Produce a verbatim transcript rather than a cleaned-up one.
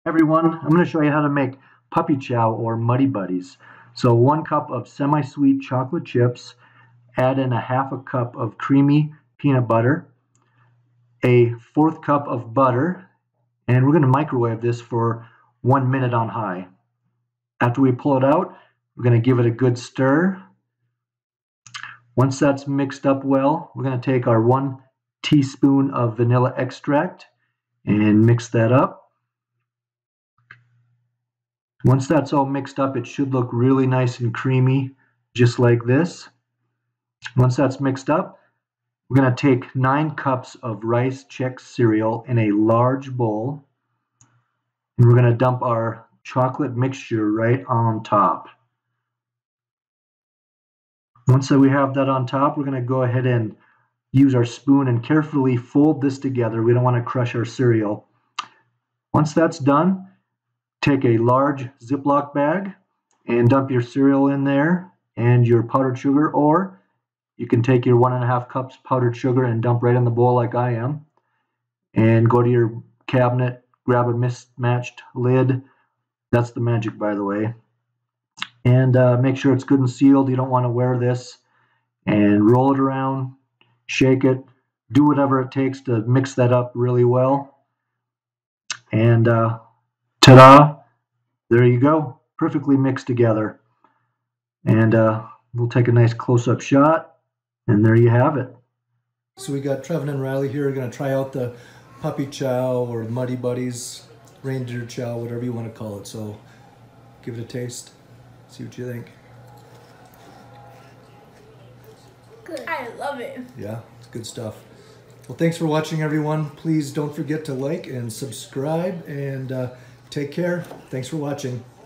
Everyone, I'm going to show you how to make puppy chow or Muddy Buddies. So one cup of semi-sweet chocolate chips, add in a half a cup of creamy peanut butter, a fourth cup of butter, and we're going to microwave this for one minute on high. After we pull it out, we're going to give it a good stir. Once that's mixed up well, we're going to take our one teaspoon of vanilla extract and mix that up. Once that's all mixed up, it should look really nice and creamy, just like this. Once that's mixed up, we're going to take nine cups of Rice Chex cereal in a large bowl, and we're going to dump our chocolate mixture right on top. Once that we have that on top, we're going to go ahead and use our spoon and carefully fold this together. We don't want to crush our cereal. Once that's done, take a large Ziploc bag and dump your cereal in there and your powdered sugar, or you can take your one and a half cups powdered sugar and dump right in the bowl like I am, and go to your cabinet, grab a mismatched lid. That's the magic, by the way. And uh, make sure it's good and sealed. You don't want to wear this. And roll it around, shake it, do whatever it takes to mix that up really well. And uh, ta-da! There you go, perfectly mixed together. And uh, we'll take a nice close-up shot, and there you have it. So we got Trevin and Riley here, going to try out the puppy chow or Muddy Buddies, reindeer chow, whatever you want to call it. So give it a taste, see what you think. Good. I love it. Yeah, it's good stuff. Well, thanks for watching, everyone. Please don't forget to like and subscribe, and uh, take care. Thanks for watching.